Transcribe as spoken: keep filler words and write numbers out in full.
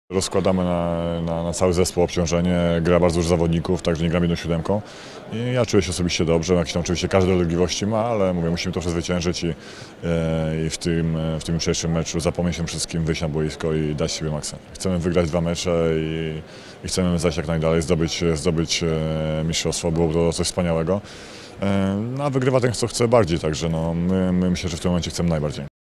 Rozkładamy na, na, na cały zespół obciążenie, gra bardzo dużo zawodników, także nie gram jedną siódemką. I ja czuję się osobiście dobrze, jakieś tam oczywiście każde dolegliwości ma, ale mówię, musimy to przezwyciężyć i, i w tym, w tym jutrzejszym meczu zapomnieć się wszystkim, wyjść na boisko i dać siebie maksa. Chcemy wygrać dwa mecze i, i chcemy zajść jak najdalej, zdobyć, zdobyć mistrzostwo, było to coś wspaniałego. No, a wygrywa ten, kto chce bardziej, także no, my, my myślę, że w tym momencie chcemy najbardziej.